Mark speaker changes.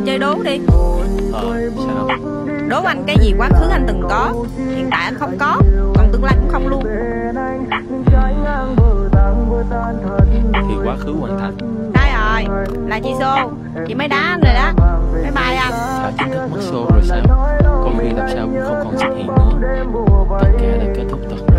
Speaker 1: anh chơi đố đi.
Speaker 2: Sao?
Speaker 1: Đố anh cái gì quá khứ anh từng có, hiện tại anh không có, còn tương lai cũng không luôn.
Speaker 2: Thì quá khứ hoàn thành.
Speaker 1: Sai rồi, là chị Xô. Chị mới đá anh rồi đó. Bye bye anh.
Speaker 2: Đã chính thức mất show rồi sao? Công viên làm sao cũng không còn xuất hiện nữa. Tất cả đã kết thúc thật.